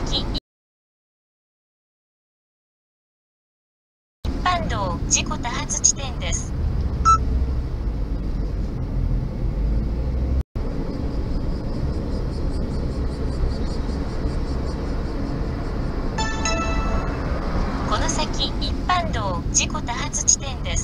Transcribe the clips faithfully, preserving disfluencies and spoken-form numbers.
先一般道事故多発地点です。この先一般道事故多発地点です。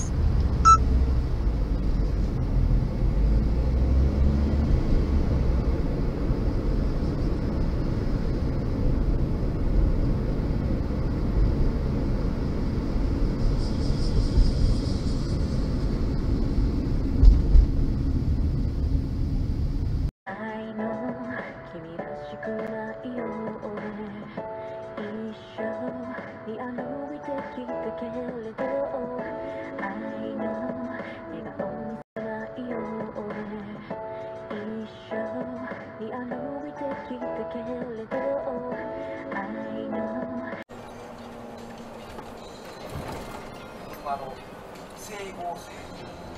愛の君らしくないよ俺一緒に歩いてきたけれど愛の笑顔にすらいよ俺一緒に歩いてきたけれど愛のあの整合性